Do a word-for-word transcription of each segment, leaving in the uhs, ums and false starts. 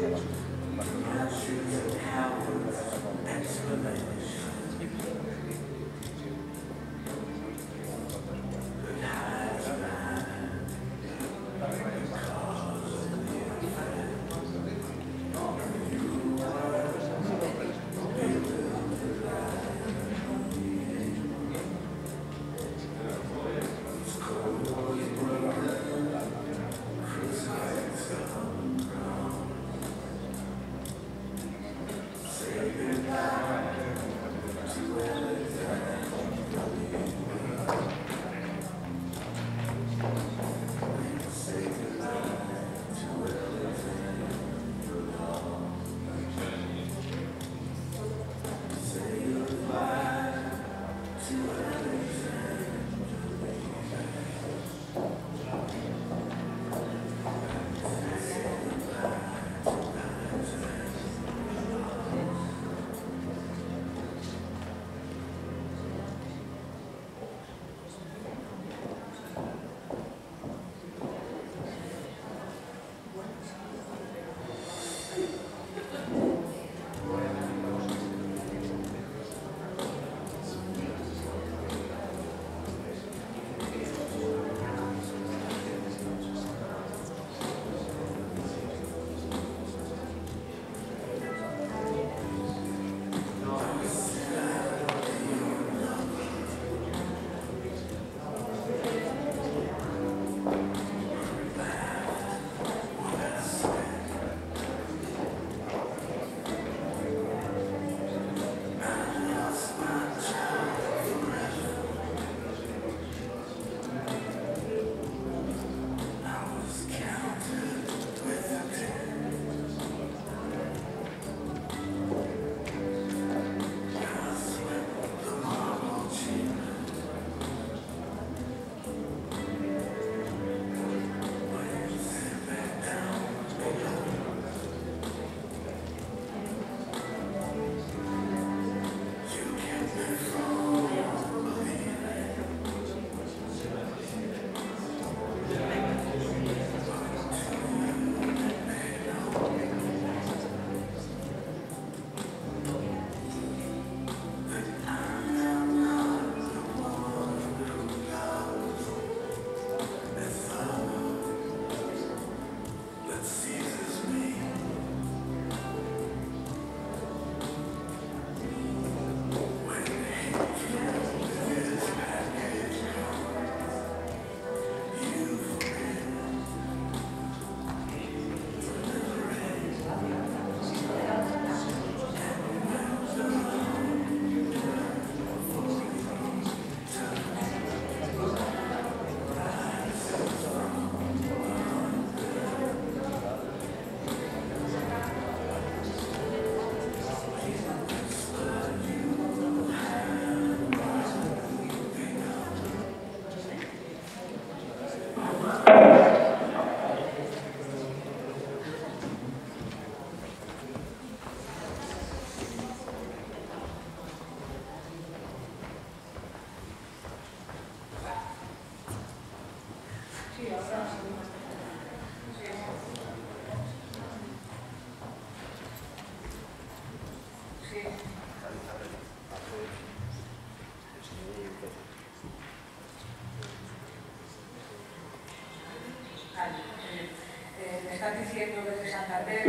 están diciendo desde Santander,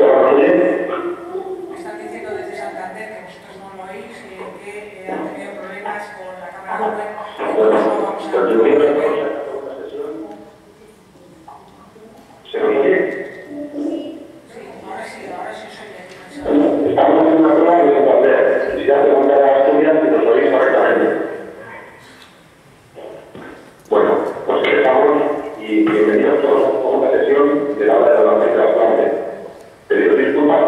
me están diciendo desde Santander, que vosotros no lo oís, eh, que eh, han tenido problemas con la cámara web, entonces no vamos a poder. ¿Se oye? Sí, ahora sí, ahora sí os oye. Estamos en una prueba de Santander. Si ya preguntar a Asturias si nos oís correctamente. Bueno, pues empezamos y bienvenidos todos a una sesión de la hora de la Universidad. Pedimos disculpas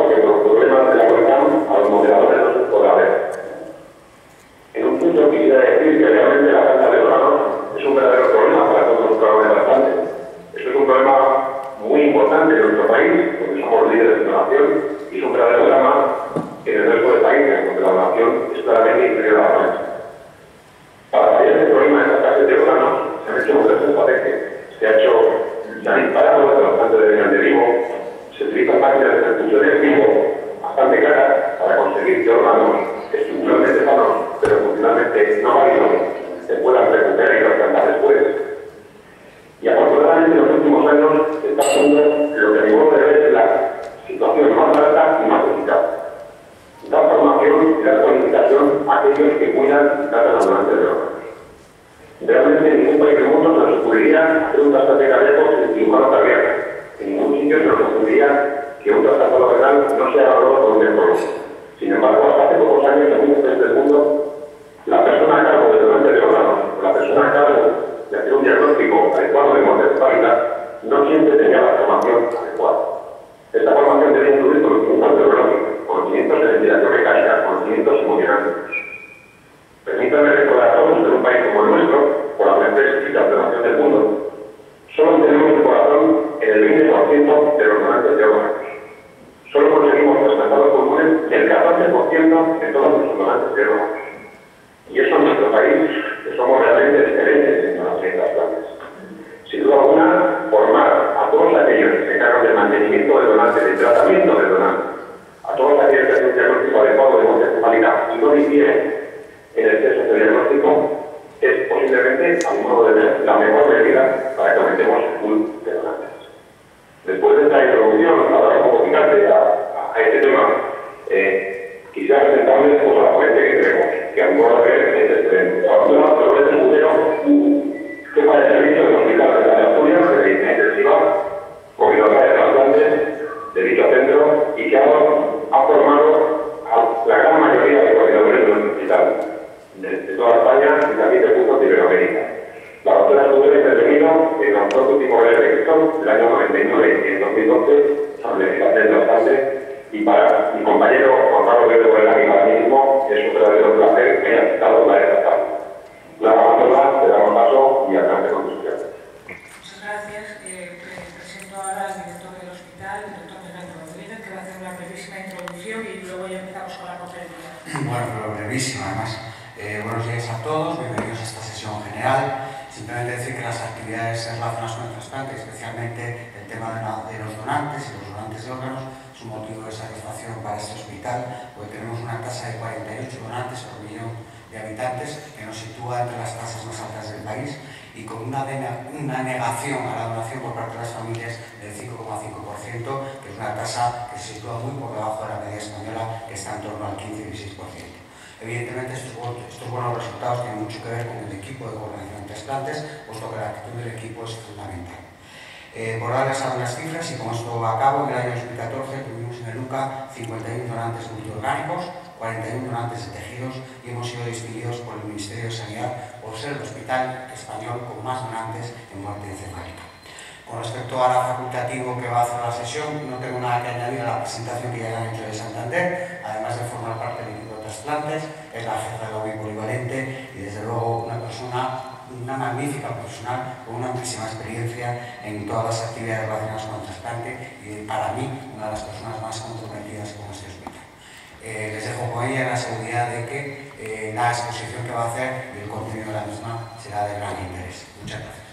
un trasplante cardíaco el cirujano cardíaco. En ningún sitio se nos ocurriría que un trasplante renal no sea evaluado por un nefrólogo. Sin embargo, hasta hace pocos años en muchos países del mundo, la persona a cargo del donante de órganos, la persona a cargo de hacer un diagnóstico adecuado de muerte hepática, no siempre tenía la formación adecuada. Esta formación debe incluir conocimientos neurológicos, conocimientos de ventilación mecánica, conocimientos hemodinámicos. Permítanme recordar a todos que en un país como el nuestro, por la mejor la observación del mundo, solo tenemos el corazón en el veinte por ciento de los donantes de órganos. Solo conseguimos trasplantados pulmones del catorce por ciento de todos los donantes de órganos. Y eso en nuestro país, que somos realmente excelentes en donación de trasplantes. Sin duda alguna, formar a todos aquellos que se encargan del mantenimiento del donante, del tratamiento del donante, a todos aquellos que hacen un diagnóstico adecuado de muerte hepática y no difieren en el exceso de diagnóstico, es posiblemente, a mi modo de ver, la mejor medida para que aumentemos el pool de donantes. Después de esta introducción, ahora un poco picante a, a este tema, eh, quisiera presentarles pues, a la ponente que tenemos, que a mi modo de ver es excelente. La doctora Dolores Escudero, jefa de servicio del Hospital de Asturias, de Medicina Intensiva, coordinadora de trasplantes de dicho centro y que ha, ha formado a la gran mayoría de coordinadores de nuestro hospital, de, de toda España y también de puntos de Iberoamérica. La doctora Escudero ha intervenido en los dos últimos reyes de Cristo del año noventa y nueve y en dos mil doce sobre legislación de trasplante, y para mi compañero Juan Pablo Guerrero Borelán y para mí mismo es un verdadero placer que haya aceptado la esta tarde. La abandona, te damos paso y adelante con tu sesión. Muchas gracias. Eh, presento ahora al director del hospital, el doctor Fernando Rodríguez, que va a hacer una brevísima introducción y luego ya empezamos con la conferencia. Bueno, pero brevísima además. Eh, buenos días a todos, bienvenidos a esta sesión general. Simplemente decir que las actividades relacionadas con el trasplante, especialmente el tema de, la, de los donantes y los donantes de órganos, es un motivo de satisfacción para este hospital, porque tenemos una tasa de cuarenta y ocho donantes por millón de habitantes, que nos sitúa entre las tasas más altas del país, y con una, una negación a la donación por parte de las familias del cinco coma cinco por ciento, que es una tasa que se sitúa muy por debajo de la media española, que está en torno al quince y dieciséis por ciento. Evidentemente, estos, estos buenos resultados tienen mucho que ver con el equipo de coordinación de trasplantes, puesto que la actitud del equipo es fundamental. Eh, por darles algunas cifras, y con esto a cabo, en el año dos mil catorce tuvimos en el U C A cincuenta y uno donantes multiorgánicos, cuarenta y uno donantes de tejidos, y hemos sido distinguidos por el Ministerio de Sanidad por ser el hospital español con más donantes en muerte encefálica. Con respecto a la facultativo que va a hacer la sesión, no tengo nada que añadir a la presentación que ya han hecho de Santander, además de formar parte del equipo de trasplantes, es la jefa de la U I polivalente y desde luego una persona, una magnífica profesional con una amplísima experiencia en todas las actividades relacionadas con el trasplante y para mí una de las personas más comprometidas con este hospital. Eh, les dejo con ella la seguridad de que eh, la exposición que va a hacer y el contenido de la misma será de gran interés. Muchas gracias.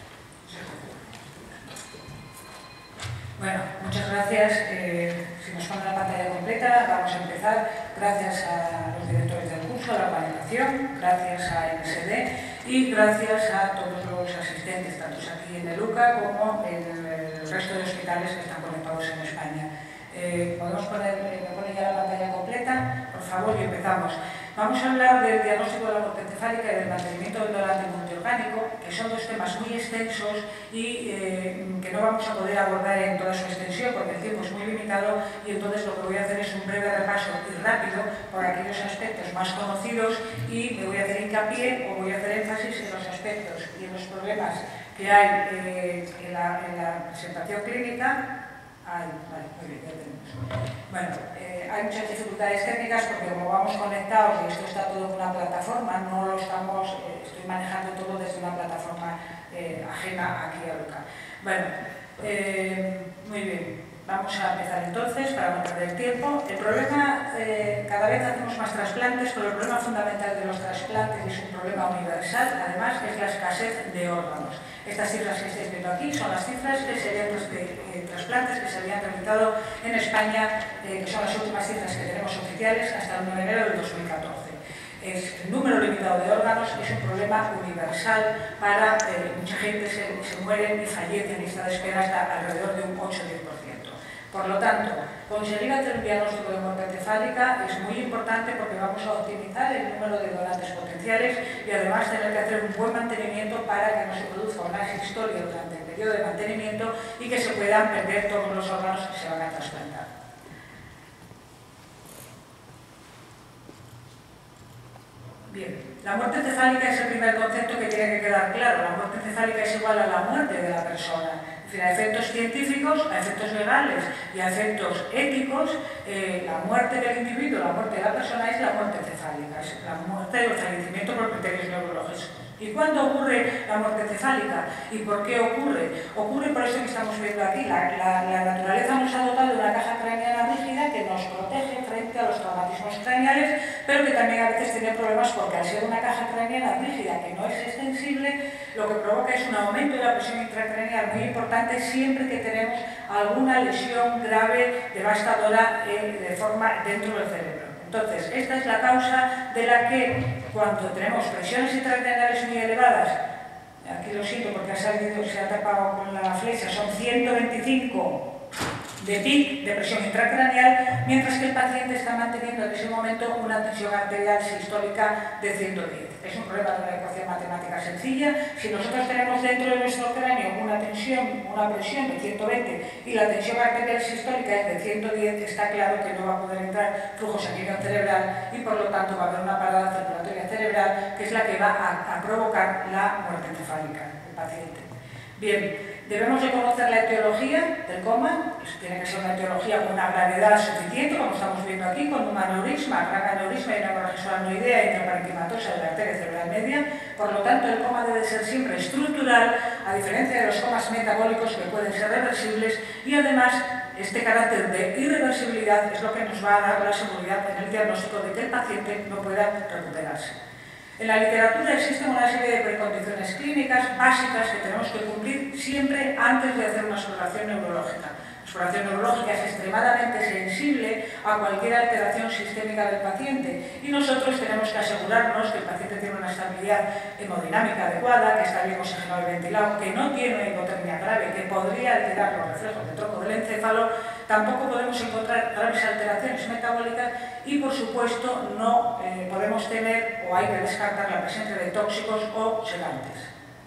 Bueno, muchas gracias. Eh, si nos pone la pantalla completa, vamos a empezar. Gracias a los directores del curso, a la organización, gracias a M S D y gracias a todos los asistentes, tanto aquí en el U C A como en el resto de hospitales que están conectados en España. Eh, ¿Podemos poner, eh, ¿Me pone ya la pantalla completa? Por favor, y empezamos. Vamos a hablar del diagnóstico de la muerte encefálica y del mantenimiento del donante multiorgánico, que son dos temas muy extensos y eh, que no vamos a poder abordar en toda su extensión porque el tiempo es muy limitado, y entonces lo que voy a hacer es un breve repaso y rápido por aquellos aspectos más conocidos y me voy a hacer hincapié o voy a hacer énfasis en los aspectos y en los problemas que hay eh, en, la, en la presentación clínica. Ay, vale, muy bien, ya tenemos. Bueno, eh, hay muchas dificultades técnicas porque como vamos conectados y esto está todo en una plataforma, no lo estamos, eh, estoy manejando todo desde una plataforma eh, ajena aquí a Luca. Bueno, eh, muy bien. Vamos a empezar entonces, para no perder tiempo. El problema, eh, cada vez hacemos más trasplantes, pero el problema fundamental de los trasplantes, es un problema universal, además, es la escasez de órganos. Estas cifras que estáis viendo aquí son las cifras que serían de eh, trasplantes que se habían realizado en España, eh, que son las últimas cifras que tenemos oficiales hasta el nueve de enero del dos mil catorce. Es, el número limitado de órganos es un problema universal para eh, mucha gente, se, se muere y fallece en lista de espera hasta alrededor de un ocho a diez por ciento. Por lo tanto, conseguir hacer un diagnóstico de muerte encefálica es muy importante porque vamos a optimizar el número de donantes potenciales y además tener que hacer un buen mantenimiento para que no se produzca una asistolia durante el periodo de mantenimiento y que se puedan perder todos los órganos que se van a trasplantar. Bien, la muerte encefálica es el primer concepto que tiene que quedar claro. La muerte encefálica es igual a la muerte de la persona. Es decir, a efectos científicos, a efectos legales y a efectos éticos, eh, la muerte del individuo, la muerte de la persona es la muerte encefálica, es la muerte o el fallecimiento por criterios neurológicos. ¿Y cuándo ocurre la muerte encefálica? ¿Y por qué ocurre? Ocurre por eso que estamos viendo aquí. La, la, la naturaleza nos ha dotado de una caja craneana rígida que nos protege frente a los traumatismos craneales, pero que también a veces tiene problemas porque al ser una caja craneana rígida que no es extensible, lo que provoca es un aumento de la presión intracraneal muy importante siempre que tenemos alguna lesión grave, devastadora eh, de forma dentro del cerebro. Entonces, esta es la causa de la que cuando tenemos presiones intracraneales muy elevadas, aquí lo siento porque ha salido, se ha tapado con la flecha, son ciento veinticinco de pic de presión intracraneal, mientras que el paciente está manteniendo en ese momento una tensión arterial sistólica de ciento diez. Es un problema de una ecuación matemática sencilla. Si nosotros tenemos dentro de nuestro cráneo una tensión, una presión de ciento veinte y la tensión arterial sistólica es de ciento diez, está claro que no va a poder entrar flujo sanguíneo cerebral y por lo tanto va a haber una parada circulatoria cerebral que es la que va a, a provocar la muerte encefálica del paciente. Bien. Debemos de conocer la etiología del coma, pues tiene que ser una etiología con una gravedad suficiente, como estamos viendo aquí, con un aneurisma, gran aneurisma y una hemorragia subaracnoidea intraparenquimatosa de la arteria cerebral media. Por lo tanto, el coma debe ser siempre estructural, a diferencia de los comas metabólicos que pueden ser reversibles, y además este carácter de irreversibilidad es lo que nos va a dar la seguridad en el diagnóstico de que el paciente no pueda recuperarse. En la literatura existen una serie de precondiciones clínicas básicas que tenemos que cumplir siempre antes de hacer una exploración neurológica. La exploración neurológica es extremadamente sensible a cualquier alteración sistémica del paciente y nosotros tenemos que asegurarnos que el paciente tiene una estabilidad hemodinámica adecuada, que está bien oxigenado y ventilado, que no tiene una hipotermia grave, que podría alterar los reflejos del tronco del encéfalo. Tampoco podemos encontrar graves alteraciones metabólicas y, por supuesto, no eh, podemos tener o hay que descartar la presencia de tóxicos o sedantes.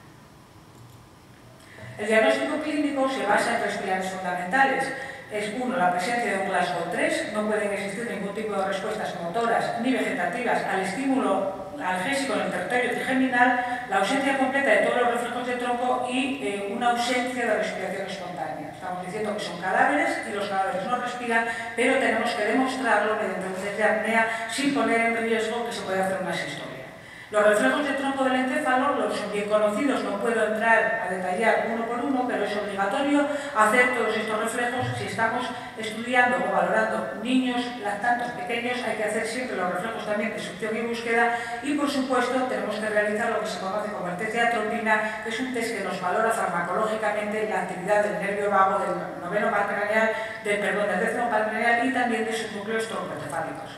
El diagnóstico clínico se basa en tres pilares fundamentales. Es uno, la presencia de un Glasgow tres, no pueden existir ningún tipo de respuestas motoras ni vegetativas al estímulo analgésico en el territorio trigeminal, la ausencia completa de todos los reflejos de tronco y eh, una ausencia de respiración espontánea. Estamos diciendo que son cadáveres y los cadáveres no respiran, pero tenemos que demostrarlo mediante un test de apnea sin poner en riesgo que se pueda hacer una asistolia. Los reflejos de tronco del encéfalo, los bien conocidos, no puedo entrar a detallar uno por uno, pero es obligatorio hacer todos estos reflejos. Si estamos estudiando o valorando niños lactantes pequeños, hay que hacer siempre los reflejos también de succión y búsqueda y, por supuesto, tenemos que realizar lo que se conoce como el test de atropina, que es un test que nos valora farmacológicamente la actividad del nervio vago, del noveno par craneal, del, perdón, del décimo par craneal y también de sus núcleos troncoencefálicos.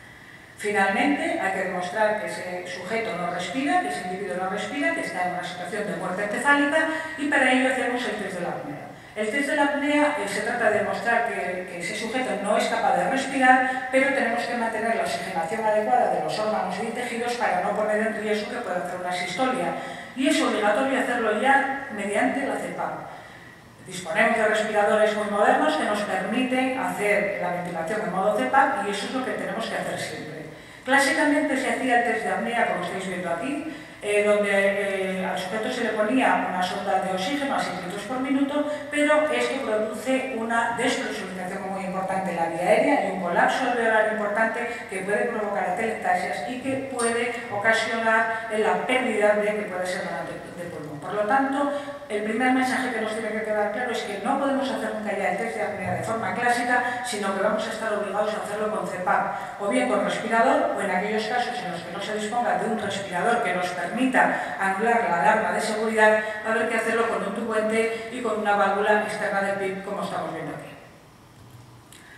Finalmente, hay que demostrar que ese sujeto no respira, que ese individuo no respira, que está en una situación de muerte encefálica y para ello hacemos el test de la apnea. El test de la apnea eh, se trata de demostrar que, que ese sujeto no es capaz de respirar, pero tenemos que mantener la oxigenación adecuada de los órganos y tejidos para no poner en riesgo que pueda hacer una asistolia. Y es obligatorio hacerlo ya mediante la CEPAP. Disponemos de respiradores muy modernos que nos permiten hacer la ventilación en modo CEPAP y eso es lo que tenemos que hacer siempre. Clásicamente se hacía el test de apnea, como estáis viendo aquí, eh, donde eh, al sujeto se le ponía una sonda de oxígeno a seis litros por minuto, pero esto produce una despresurización muy importante en la vía aérea y un colapso alveolar importante que puede provocar atelectasias y que puede ocasionar la pérdida de que puede ser donante de pulmón. Por lo tanto, el primer mensaje que nos tiene que quedar claro es que no podemos hacer nunca ya el test de apnea de forma clásica, sino que vamos a estar obligados a hacerlo con CEPAP, o bien con respirador, o en aquellos casos en los que no se disponga de un respirador que nos permita anular la alarma de seguridad, va a haber que hacerlo con un tubuente y con una válvula externa del P I B, como estamos viendo aquí.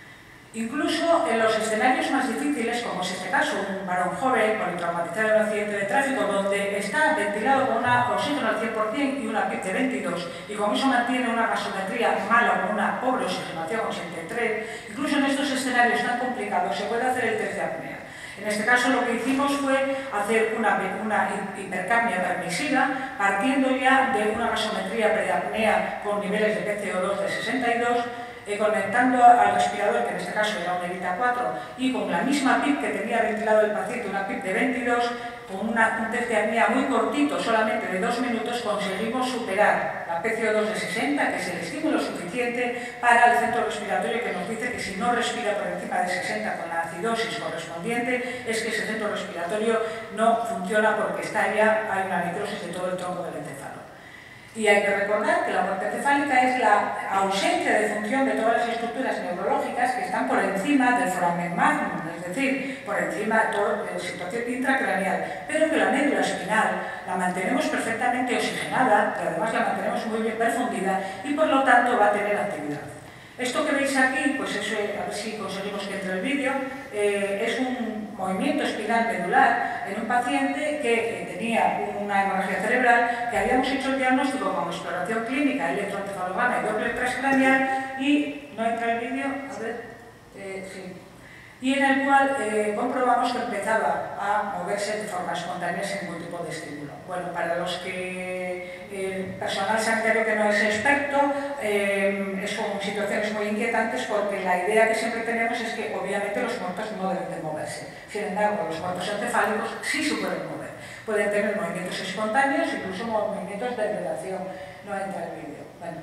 Incluso en los escenarios más difíciles, como es este caso, un varón joven politraumatizado en un accidente de tráfico donde está ventilado con una oxígeno al cien por cien y una P I C de veintidós y con eso mantiene una gasometría mala con una pobre oxigenación ochenta y tres, incluso en estos escenarios tan complicados se puede hacer el test de apnea. En este caso lo que hicimos fue hacer una, una hipercapnia permisiva partiendo ya de una gasometría preapnea con niveles de P C O dos de sesenta y dos, Eh, conectando al respirador, que en este caso era un Evita cuatro, y con la misma P I C que tenía ventilado el paciente, una P I C de veintidós, con una, un test de apnea muy cortito, solamente de dos minutos, conseguimos superar la P C O dos de sesenta, que es el estímulo suficiente para el centro respiratorio, que nos dice que si no respira por encima de sesenta con la acidosis correspondiente, es que ese centro respiratorio no funciona porque está ya, hay una necrosis de todo el tronco del encéfalo. Y hay que recordar que la muerte encefálica es la ausencia de función de todas las estructuras neurológicas que están por encima del foramen magnum, es decir, por encima de toda la situación intracraneal, pero que la médula espinal la mantenemos perfectamente oxigenada, pero además la mantenemos muy bien perfundida y por lo tanto va a tener actividad. Esto que veis aquí, pues eso, a ver si conseguimos que entre el vídeo, eh, es un movimiento espinal medular en un paciente que eh, tenía una hemorragia cerebral, que habíamos hecho el diagnóstico con exploración clínica, electroencefalograma y doble transcranial, y no entra el vídeo, a ver, eh, sí. Y en el cual eh, comprobamos que empezaba a moverse de forma espontánea sin ningún tipo de estímulo. Bueno, para los que el personal sanitario que no es experto, eh, son situaciones muy inquietantes porque la idea que siempre tenemos es que obviamente los muertos no deben de moverse. Sin embargo, los muertos encefálicos sí se pueden mover. Pueden tener movimientos espontáneos, incluso movimientos de relación. No entra el vídeo. Bueno.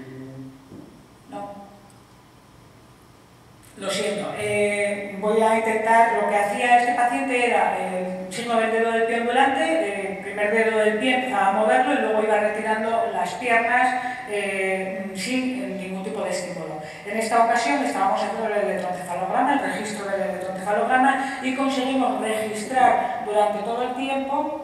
No. Lo siento, eh, voy a intentar, lo que hacía este paciente era el signo del dedo del pie ondulante, el primer dedo del pie empezaba a moverlo y luego iba retirando las piernas eh, sin ningún tipo de estímulo. En esta ocasión estábamos haciendo el electroencefalograma, el registro del electroencefalograma, y conseguimos registrar durante todo el tiempo.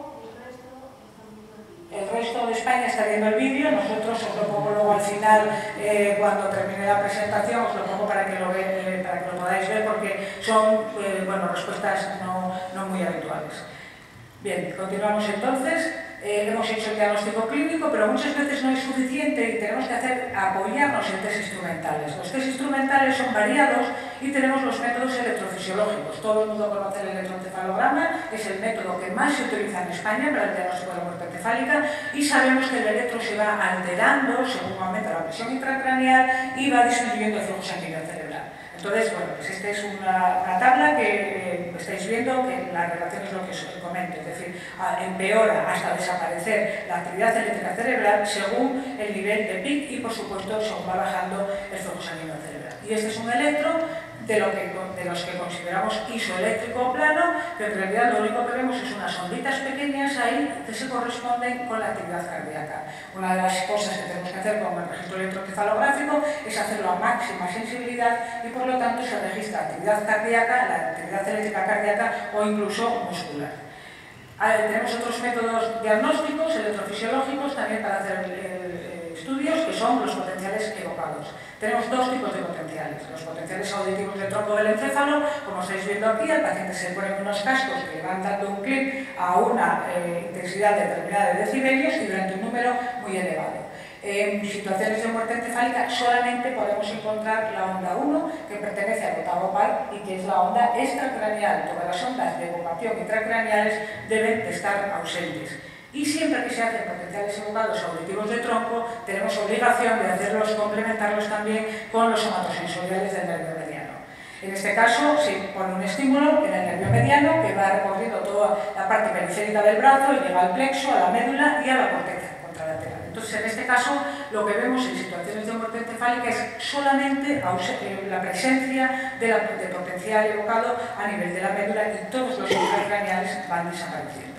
El resto de España está viendo el vídeo, nosotros os lo pongo luego al final, eh, cuando termine la presentación, os lo pongo para que lo, ve, eh, para que lo podáis ver, porque son eh, bueno, respuestas no, no muy habituales. Bien, continuamos entonces. Eh, hemos hecho el diagnóstico clínico, pero muchas veces no es suficiente y tenemos que hacer, apoyarnos en test instrumentales. Los test instrumentales son variados y tenemos los métodos electrofisiológicos. Todo el mundo conoce el electroencefalograma, es el método que más se utiliza en España para el diagnóstico de la muerte encefálica, y sabemos que el electro se va alterando según aumenta la presión intracraneal y va disminuyendo el flujo sanguíneo cerebral. Entonces, bueno, pues esta es una, una tabla que eh, estáis viendo que la relación es lo que os comento, es decir, a, empeora hasta desaparecer la actividad eléctrica cerebral según el nivel de P I C y, por supuesto, según va bajando el flujo sanguíneo cerebral. Y este es un electro de, lo que, de los que consideramos isoeléctrico o plano, que en realidad lo único que vemos es unas onditas pequeñas ahí que se corresponden con la actividad cardíaca. Una de las cosas que tenemos que hacer con el registro electroencefalográfico es hacerlo a máxima sensibilidad y por lo tanto se registra actividad cardíaca, la actividad eléctrica cardíaca o incluso muscular. Ahora, tenemos otros métodos diagnósticos, electrofisiológicos, también para hacer eh, estudios, que son los potenciales evocados. Tenemos dos tipos de potenciales. Los potenciales auditivos de tronco del encéfalo, como estáis viendo aquí, el paciente se pone unos cascos que van dando un clic a una eh, intensidad determinada de decibelios y durante un número muy elevado. En situaciones de muerte encefálica solamente podemos encontrar la onda uno, que pertenece al octavo par y que es la onda extracraneal. Todas las ondas de evocación intracraneales deben de estar ausentes. Y siempre que se hacen potenciales evocados auditivos de tronco, tenemos obligación de hacerlos, complementarlos también con los somatosensoriales del nervio mediano. En este caso se pone un estímulo en el nervio mediano que va recorriendo toda la parte periférica del brazo y llega al plexo, a la médula y a la corteza contralateral. Entonces, en este caso, lo que vemos en situaciones de muerte encefálica es solamente la presencia de, la, de potencial evocado a nivel de la médula y todos los intracraneales van desapareciendo.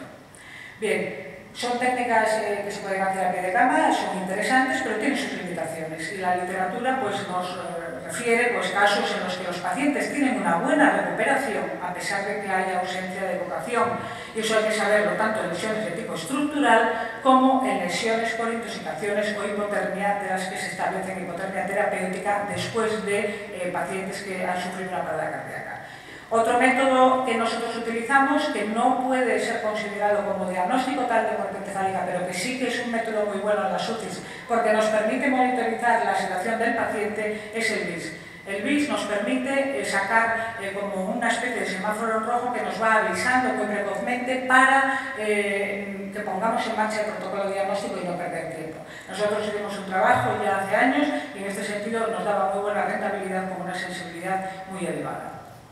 Bien. Son técnicas eh, que se pueden hacer a pie de cama, son interesantes, pero tienen sus limitaciones. Y la literatura pues, nos eh, refiere pues, casos en los que los pacientes tienen una buena recuperación a pesar de que haya ausencia de evocación. Y eso hay que saberlo tanto en lesiones de tipo estructural como en lesiones por intoxicaciones o hipotermia, de las que se establece hipotermia terapéutica después de eh, pacientes que han sufrido una parada cardíaca. Otro método que nosotros utilizamos, que no puede ser considerado como diagnóstico tal de muerte encefálica, pero que sí que es un método muy bueno en las U C Is, porque nos permite monitorizar la sedación del paciente, es el B I S. El B I S nos permite eh, sacar eh, como una especie de semáforo rojo que nos va avisando muy precozmente para eh, que pongamos en marcha el protocolo diagnóstico y no perder tiempo. Nosotros hicimos un trabajo ya hace años y en este sentido nos daba muy buena rentabilidad con una sensibilidad muy elevada.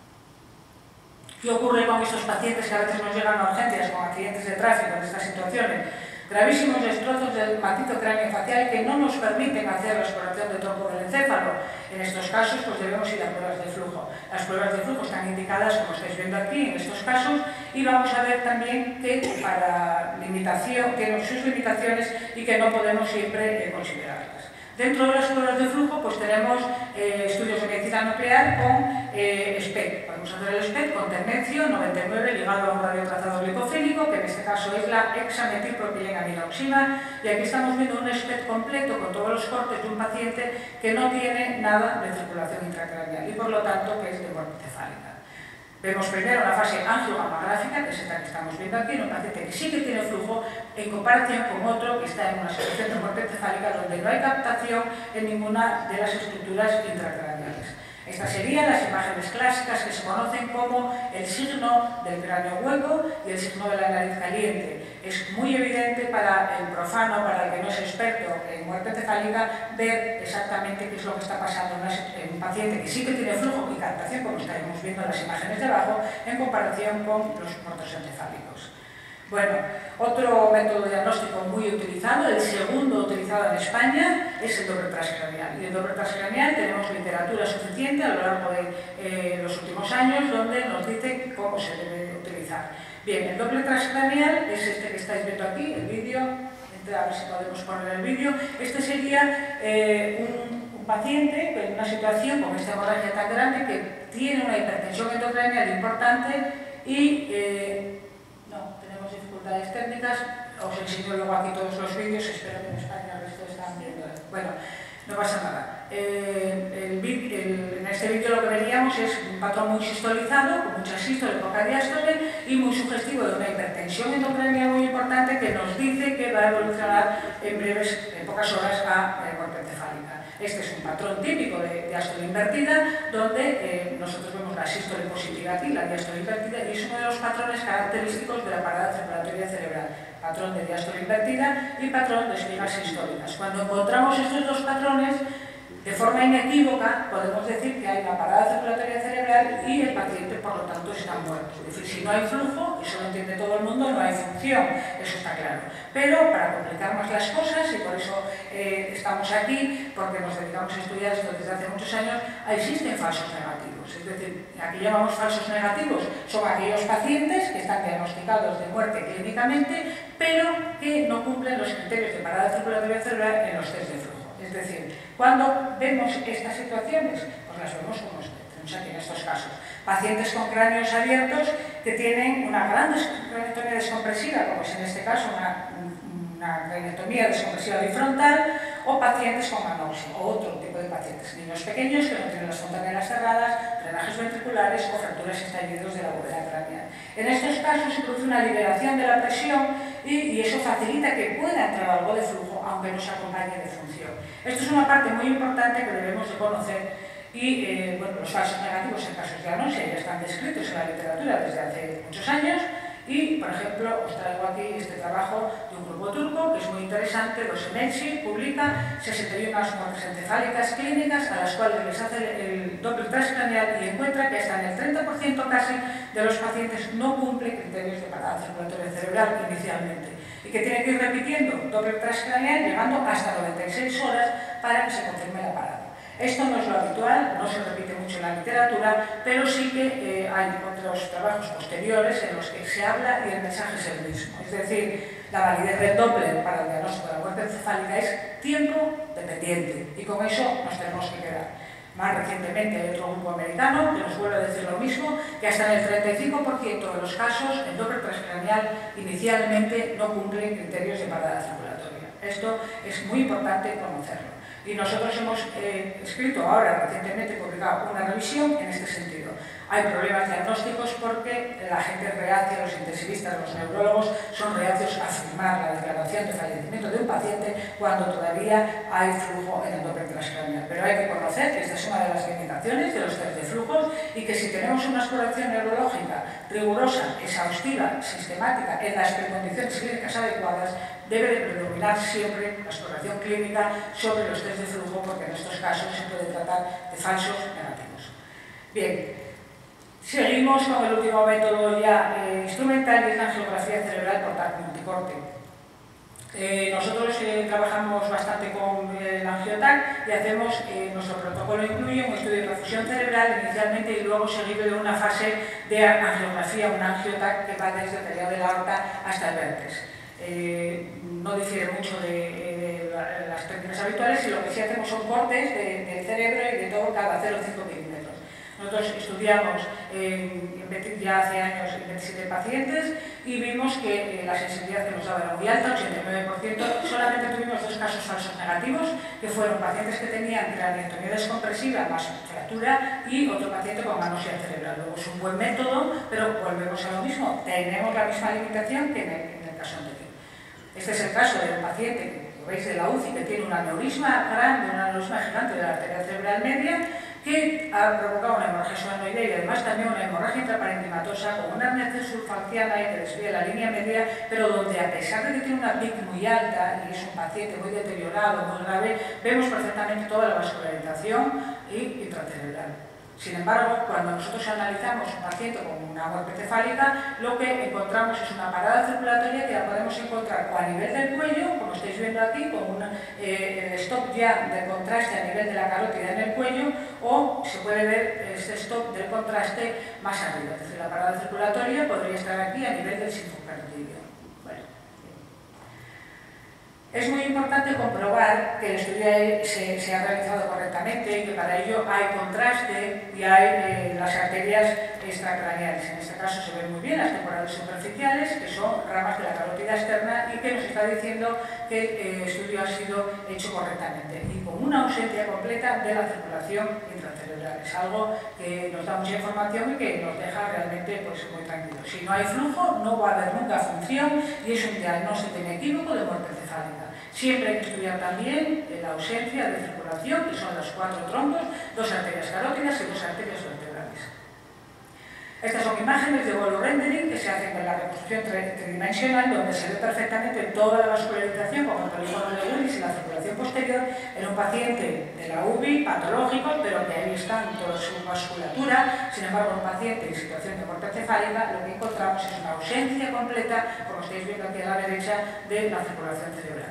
¿Qué ocurre con estos pacientes que a veces nos llegan a urgencias con accidentes de tráfico en estas situaciones? Gravísimos destrozos del macizo craneofacial que no nos permiten hacer la exploración de tronco del encéfalo. En estos casos pues debemos ir a pruebas de flujo. Las pruebas de flujo están indicadas, como estáis viendo aquí, en estos casos, y vamos a ver también que para limitación, tienen sus limitaciones y que no podemos siempre eh, considerarlas. Dentro de las pruebas de flujo pues tenemos eh, estudios de medicina nuclear con eh, S P E C. Podemos hacer el S P E C con ternetio noventa y nueve ligado a un radiotrazado glicofílico, que en este caso es la hexametilpropilengamiloxima, y aquí estamos viendo un S P E C completo con todos los cortes de un paciente que no tiene nada de circulación intracraneal y por lo tanto que es de muerte encefálica. Vemos primero la fase angiogamagráfica, que es esta que estamos viendo aquí, en un paciente que sí que tiene flujo, en comparación con otro que está en una situación de muerte encefálica donde no hay captación en ninguna de las estructuras intracraneales. Estas serían las imágenes clásicas que se conocen como el signo del cráneo hueco y el signo de la nariz caliente. Es muy evidente para el profano, para el que no es experto en muerte encefálica, ver exactamente qué es lo que está pasando en un paciente que sí que tiene flujo y captación, como estaremos viendo en las imágenes de abajo, en comparación con los muertos encefálicos. Bueno, otro método diagnóstico muy utilizado, el segundo utilizado en España, es el doble transcranial. Y el doble transcranial tenemos literatura suficiente a lo largo de eh, los últimos años donde nos dice cómo se debe utilizar. Bien, el doble transcranial es este que estáis viendo aquí, el vídeo, a ver si podemos poner el vídeo. Este sería eh, un, un paciente en una situación con esta hemorragia tan grande que tiene una hipertensión endocranial importante y eh, no, tenemos dificultades técnicas. Os enseño luego aquí todos los vídeos, espero que en España el resto están viendo. Bueno, no pasa nada. Eh, el, el, en este vídeo lo que veríamos es un patrón muy sistolizado, con mucha sístole, poca diástole y muy sugestivo de una hipertensión endocranial muy importante que nos dice que va a evolucionar en breves, en pocas horas a eh, muerte encefálica. Este es un patrón típico de diástole invertida, donde eh, nosotros vemos la sístole positiva aquí, la diástole invertida, y es uno de los patrones característicos de la parada circulatoria cerebral. Patrón de diástole invertida y patrón de espigas sistólicas. Cuando encontramos estos dos patrones, de forma inequívoca podemos decir que hay una parada circulatoria cerebral y el paciente, por lo tanto, está muerto. Es decir, si no hay flujo, eso lo entiende todo el mundo, no hay función, eso está claro. Pero para complicar más las cosas, y por eso eh, estamos aquí, porque nos dedicamos a estudiar esto desde hace muchos años, existen falsos negativos. Es decir, aquí llamamos falsos negativos, son aquellos pacientes que están diagnosticados de muerte clínicamente, pero que no cumplen los criterios de parada circulatoria cerebral en los test de flujo. Es decir, cuando vemos estas situaciones, pues las vemos como tenemos aquí en estos casos. Pacientes con cráneos abiertos que tienen una gran craneotomía descompresiva, como es en este caso una, una craneotomía descompresiva bifrontal, o pacientes con anoxia, o otro tipo de pacientes, niños pequeños que no tienen las fontanelas cerradas, drenajes ventriculares o fracturas y estallidos de la bóveda craneal. En estos casos se produce una liberación de la presión y, y eso facilita que pueda entrar algo de flujo, aunque no se acompañe de función. Esto es una parte muy importante que debemos de conocer y eh, bueno, los falsos negativos en casos de anoxia ya están descritos en la literatura desde hace muchos años. Y, por ejemplo, os traigo aquí este trabajo de un grupo turco que es muy interesante. Dosemelci publica sesenta y una muertes encefálicas clínicas a las cuales les hace el doble transcranial y encuentra que hasta en el treinta por ciento casi de los pacientes no cumple criterios de parada circulatoria cerebral inicialmente y que tiene que ir repitiendo doble transcranial llegando hasta noventa y seis horas para que se confirme la parada. Esto no es lo habitual, no se repite mucho en la literatura, pero sí que eh, hay otros trabajos posteriores en los que se habla y el mensaje es el mismo. Es decir, la validez del Doppler para el diagnóstico de la muerte encefálica es tiempo dependiente y con eso nos tenemos que quedar. Más recientemente hay otro grupo americano que nos vuelve a decir lo mismo, que hasta en el treinta y cinco por ciento de los casos el Doppler transcranial inicialmente no cumple criterios de parada circulatoria. Esto es muy importante conocerlo. Y nosotros hemos eh, escrito ahora, recientemente publicado, una revisión en este sentido. Hay problemas diagnósticos porque la gente es reacia, los intensivistas, los neurólogos son reacios a firmar la declaración de fallecimiento de un paciente cuando todavía hay flujo en el Doppler transcranial. Pero hay que conocer que esta es una de las limitaciones de los test de flujos y que si tenemos una exploración neurológica rigurosa, exhaustiva, sistemática, en las precondiciones clínicas adecuadas, debe de predominar siempre la exploración clínica sobre los test de flujo, porque en estos casos se puede tratar de falsos negativos. Bien. Seguimos con el último método ya eh, instrumental, que es la angiografía cerebral por T A C multicorte. Eh, nosotros eh, trabajamos bastante con eh, el angiotac y hacemos, eh, nuestro protocolo incluye un estudio de perfusión cerebral inicialmente y luego seguido de una fase de angiografía, un angiotac que va desde el periodo de la aorta hasta el vértex. Eh, no difiere mucho de, de, de las técnicas habituales y lo que sí hacemos son cortes de, del cerebro y de todo cada cero coma cinco milímetros. Nosotros estudiamos eh, ya hace años en veintisiete pacientes y vimos que eh, la sensibilidad que nos daba era muy alta, ochenta y nueve por ciento. Solamente tuvimos dos casos falsos negativos, que fueron pacientes que tenían craneotomía descompresiva más fractura y otro paciente con anoxia cerebral. Luego es un buen método, pero volvemos a lo mismo. Tenemos la misma limitación que en el, en el caso anterior. Este es el caso de un paciente que lo veis de la U C I, que tiene un aneurisma grande, un aneurisma gigante de la arteria cerebral media, que ha provocado una hemorragia suanoidea y además también una hemorragia intraparenquimatosa con una hernia sulfaciana y que desvía la línea media, pero donde a pesar de que tiene una P I C muy alta y es un paciente muy deteriorado, muy grave, vemos perfectamente toda la vascularización y intracerebral. Sin embargo, cuando nosotros analizamos un paciente con una muerte cefálica, lo que encontramos es una parada circulatoria que la podemos encontrar o a nivel del cuello, como estáis viendo aquí, con un eh, stop ya de contraste a nivel de la carótida en el cuello, o se puede ver este stop del contraste más arriba. Es decir, la parada circulatoria podría estar aquí a nivel del simfocardidio. Es muy importante comprobar que el estudio se, se ha realizado correctamente y que para ello hay contraste y hay eh, las arterias extracraneales. En este caso se ven muy bien las temporales superficiales, que son ramas de la carótida externa y que nos está diciendo que eh, el estudio ha sido hecho correctamente y con una ausencia completa de la circulación intracerebral. Es algo que nos da mucha información y que nos deja realmente pues, muy tranquilos. Si no hay flujo, no va a haber nunca función y es un diagnóstico inequívoco de muerte cefálica. Siempre hay que estudiar también la ausencia de circulación, que son los cuatro trombos, dos arterias carótidas y dos arterias vertebrales. Estas son imágenes de vuelo rendering que se hacen con la reconstrucción tridimensional, donde se ve perfectamente toda la vascularización con el polígono de Willis y la circulación posterior en un paciente de la U B I patológico, pero que ahí está toda su vasculatura. Sin embargo, en un paciente en situación de muerte cefálica, lo que encontramos es una ausencia completa, como estáis viendo aquí a la derecha, de la circulación cerebral.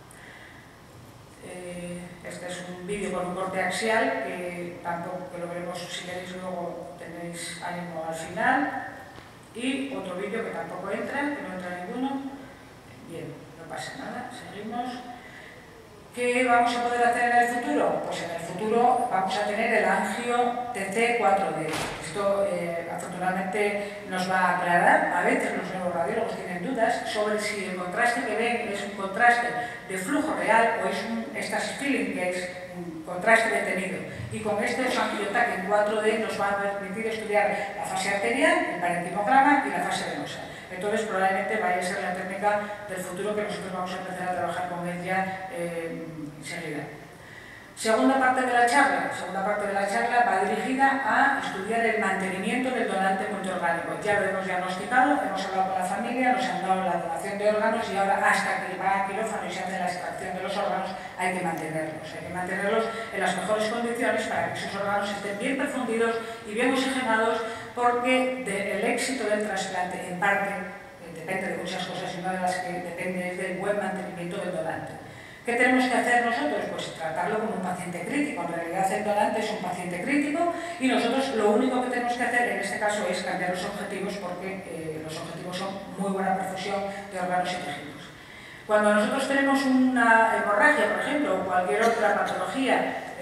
Este es un vídeo con un corte axial, que tampoco que lo veremos, si queréis luego tenéis ánimo al final. Y otro vídeo que tampoco entra, que no entra ninguno. Bien, no pasa nada, seguimos. ¿Qué vamos a poder hacer en el futuro? Pues en el futuro vamos a tener el angio T C cuatro D. Esto eh, afortunadamente nos va a aclarar. A veces los neuroradiólogos tienen dudas sobre si el contraste que ven es un contraste de flujo real o es un stasis feeling, que es un contraste detenido. Y con este angiotac en cuatro D nos va a permitir estudiar la fase arterial, el parenquimograma y la fase venosa. Entonces probablemente vaya a ser la técnica del futuro que nosotros vamos a empezar a trabajar con ella eh, enseguida. Segunda parte de la charla. Segunda parte de la charla va dirigida a estudiar el mantenimiento del donante multiorgánico. Ya lo hemos diagnosticado, hemos hablado con la familia, nos han dado la donación de órganos y ahora hasta que va a quirófano y se hace la extracción de los órganos hay que mantenerlos. Hay que mantenerlos en las mejores condiciones para que esos órganos estén bien perfundidos y bien oxigenados, porque de, el éxito del trasplante en parte eh, depende de muchas cosas y una de las que depende es del buen mantenimiento del donante. ¿Qué tenemos que hacer nosotros? Pues tratarlo como un paciente crítico. En realidad el donante es un paciente crítico y nosotros lo único que tenemos que hacer en este caso es cambiar los objetivos, porque eh, los objetivos son muy buena perfusión de órganos y tejidos. Cuando nosotros tenemos una hemorragia, por ejemplo, o cualquier otra patología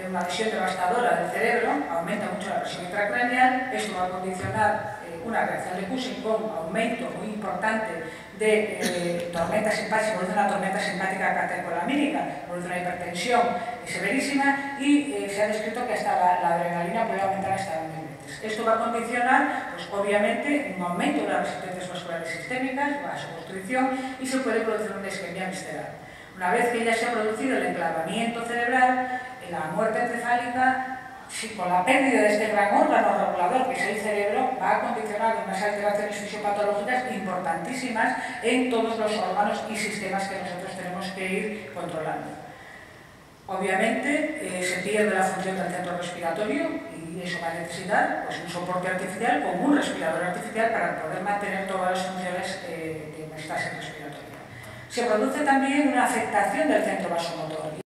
una lesión devastadora del cerebro, aumenta mucho la presión intracraneal, esto va a condicionar eh, una reacción de Cushing con aumento muy importante de eh, tormenta simpática, produce una tormenta simpática catecolamínica, produce una hipertensión severísima y eh, se ha descrito que hasta la, la adrenalina puede aumentar hasta mil veces. Esto va a condicionar, pues obviamente, un aumento de las resistencias vasculares sistémicas, vasoconstricción y se puede producir una isquemia visceral. Una vez que ya se ha producido el enclavamiento cerebral, la muerte encefálica, si con la pérdida de este gran órgano regulador que es el cerebro, va a condicionar unas alteraciones fisiopatológicas importantísimas en todos los órganos y sistemas que nosotros tenemos que ir controlando. Obviamente eh, se pierde la función del centro respiratorio y eso va a necesitar pues, un soporte artificial o un respirador artificial para poder mantener todas las funciones eh, de homeostasis respiratoria. Se produce también una afectación del centro vasomotor y